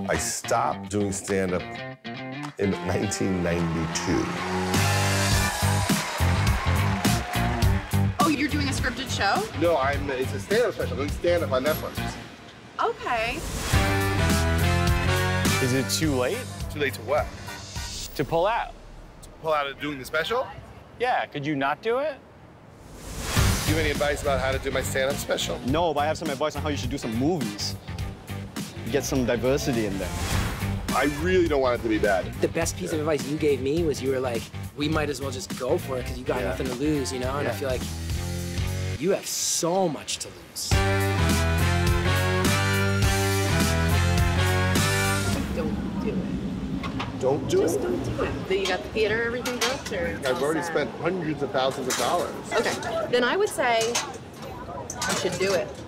I stopped doing stand-up in 1992. Oh, you're doing a scripted show? No, it's a stand-up special. I'm doing stand-up on Netflix. Okay. Is it too late? Too late to what? To pull out? To pull out of doing the special? Yeah, could you not do it? Do you have any advice about how to do my stand-up special? No, but I have some advice on how you should do some movies. Get some diversity in there. I really don't want it to be bad. The best piece of advice you gave me was you were like, we might as well just go for it because you got nothing to lose, you know? And I feel like you have so much to lose. Don't do it. Don't do Just it? don't do it. You got the theater, everything booked, or? I've already spent hundreds of thousands of dollars. Okay, then I would say you should do it.